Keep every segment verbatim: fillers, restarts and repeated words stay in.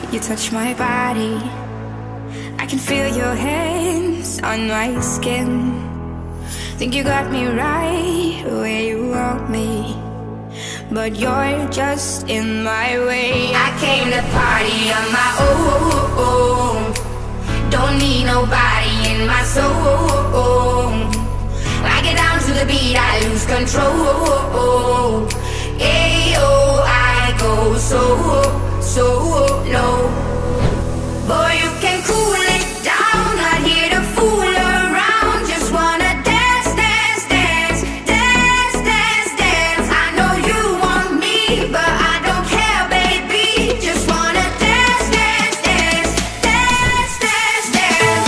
You touch my body, I can feel your hands on my skin. Think you got me right where you want me, but you're just in my way. I came to party on my own, don't need nobody in my soul. I get down to the beat, I lose control. Ayo, I go so, so low. Boy, you can cool it down, not here to fool around. Just wanna dance, dance, dance, dance, dance, dance. I know you want me, but I don't care, baby. Just wanna dance, dance, dance, dance, dance, dance.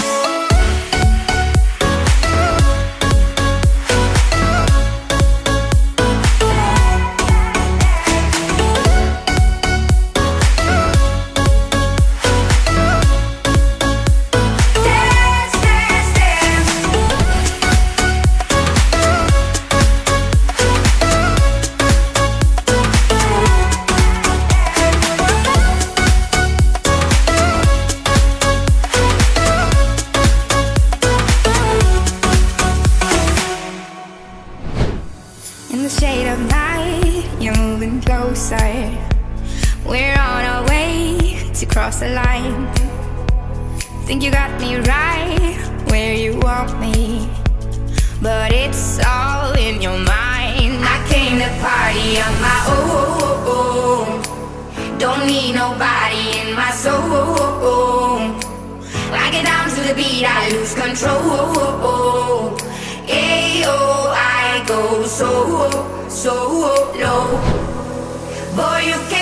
In the shade of night, you're moving closer. We're on our way to cross the line. Think you got me right where you want me, but it's all in your mind. I came to party on my own, don't need nobody in my soul. I get down to the beat, I lose control. Ayo, I go so, so low. Boy, you can't